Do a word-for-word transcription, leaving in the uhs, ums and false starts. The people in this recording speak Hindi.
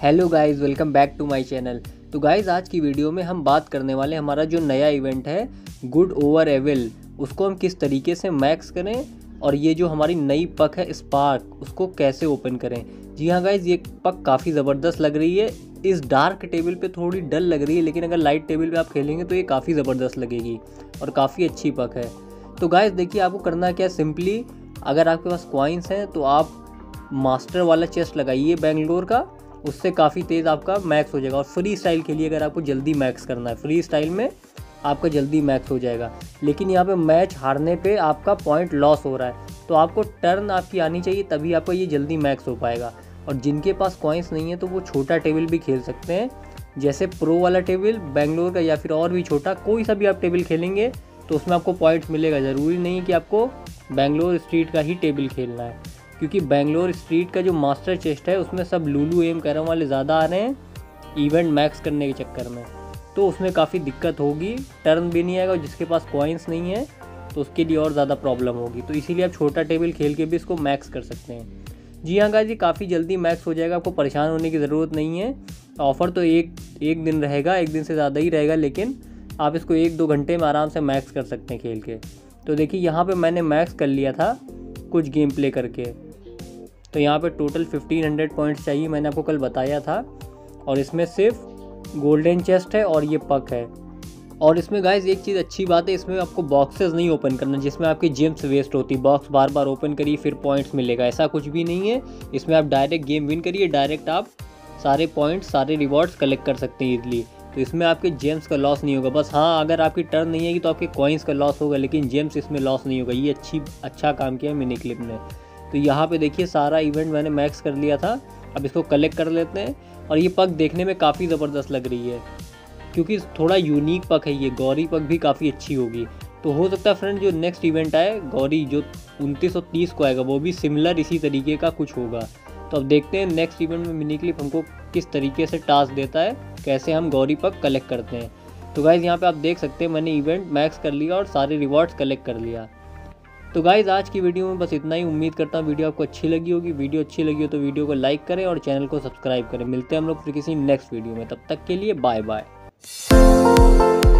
Hello guys, welcome back to my channel. तो गाइस, आज की वीडियो में हम बात करने वाले हैं हमारा जो नया इवेंट है गुड ओवर एविल, उसको हम किस तरीके से मैक्स करें और ये जो हमारी नई पक है स्पार्क, उसको कैसे ओपन करें। जी हाँ गाइस, ये पक काफ़ी ज़बरदस्त लग रही है। इस डार्क टेबल पे थोड़ी डल लग रही है, लेकिन अगर लाइट टेबल पे आप खेलेंगे तो ये काफ़ी ज़बरदस्त लगेगी और काफ़ी अच्छी पक है। तो गाइस देखिए, आपको करना क्या है, सिंपली अगर आपके पास कॉइन्स हैं तो आप मास्टर वाला चेस्ट लगाइए बेंगलोर का, उससे काफ़ी तेज़ आपका मैक्स हो जाएगा। और फ्री स्टाइल के लिए अगर आपको जल्दी मैक्स करना है, फ्री स्टाइल में आपका जल्दी मैक्स हो जाएगा। लेकिन यहाँ पे मैच हारने पे आपका पॉइंट लॉस हो रहा है, तो आपको टर्न आपकी आनी चाहिए, तभी आपका ये जल्दी मैक्स हो पाएगा। और जिनके पास कॉइन्स नहीं है तो वो छोटा टेबल भी खेल सकते हैं, जैसे प्रो वाला टेबल बेंगलोर का, या फिर और भी छोटा कोई सा भी आप टेबल खेलेंगे तो उसमें आपको पॉइंट्स मिलेगा। ज़रूरी नहीं है कि आपको बेंगलोर स्ट्रीट का ही टेबल खेलना है, क्योंकि बेंगलोर स्ट्रीट का जो मास्टर चेस्ट है उसमें सब लूलू एम कैरम वाले ज़्यादा आ रहे हैं इवेंट मैक्स करने के चक्कर में, तो उसमें काफ़ी दिक्कत होगी, टर्न भी नहीं आएगा। और जिसके पास कॉइन्स नहीं है तो उसके लिए और ज़्यादा प्रॉब्लम होगी। तो इसीलिए आप छोटा टेबल खेल के भी इसको मैक्स कर सकते हैं। जी हाँ गाइस, ये काफ़ी जल्दी मैक्स हो जाएगा, आपको परेशान होने की ज़रूरत नहीं है। ऑफ़र तो एक एक दिन रहेगा, एक दिन से ज़्यादा ही रहेगा, लेकिन आप इसको एक दो घंटे में आराम से मैक्स कर सकते हैं खेल के। तो देखिए, यहाँ पे मैंने मैक्स कर लिया था कुछ गेम प्ले करके। तो यहाँ पे टोटल पंद्रह सौ पॉइंट्स चाहिए, मैंने आपको कल बताया था। और इसमें सिर्फ गोल्डन चेस्ट है और ये पक है। और इसमें गाइस एक चीज़ अच्छी बात है, इसमें आपको बॉक्सेस नहीं ओपन करना जिसमें आपकी जेम्स वेस्ट होती। बॉक्स बार बार ओपन करिए फिर पॉइंट्स मिलेगा, ऐसा कुछ भी नहीं है। इसमें आप डायरेक्ट गेम विन करिए, डायरेक्ट आप सारे पॉइंट्स सारे रिवॉर्ड्स कलेक्ट कर सकते हैं ईजिली। तो इसमें आपके जेम्स का लॉस नहीं होगा। बस हाँ, अगर आपकी टर्न नहीं आएगी तो आपके कॉइन्स का लॉस होगा, लेकिन जेम्स इसमें लॉस नहीं होगा। ये अच्छी अच्छा काम किया है मिनी क्लिप ने। तो यहाँ पे देखिए, सारा इवेंट मैंने मैक्स कर लिया था। अब इसको कलेक्ट कर लेते हैं। और ये पक देखने में काफ़ी ज़बरदस्त लग रही है, क्योंकि थोड़ा यूनिक पक है ये। गौरी पक भी काफ़ी अच्छी होगी। तो हो सकता है फ्रेंड, जो नेक्स्ट इवेंट आए गौरी जो उनतीस सौ तीस को आएगा, वो भी सिमिलर इसी तरीके का कुछ होगा। तो अब देखते हैं नेक्स्ट इवेंट में मिनी क्लिप हमको किस तरीके से टास्क देता है, कैसे हम गौरी पक कलेक्ट करते हैं। तो गाइज़ यहाँ पे आप देख सकते हैं मैंने इवेंट मैक्स कर लिया और सारे रिवॉर्ड्स कलेक्ट कर लिया। तो गाइज़ आज की वीडियो में बस इतना ही। उम्मीद करता हूँ वीडियो आपको अच्छी लगी होगी। वीडियो अच्छी लगी हो तो वीडियो को लाइक करें और चैनल को सब्सक्राइब करें। मिलते हैं हम लोग फिर किसी नेक्स्ट वीडियो में, तब तक के लिए बाय बाय।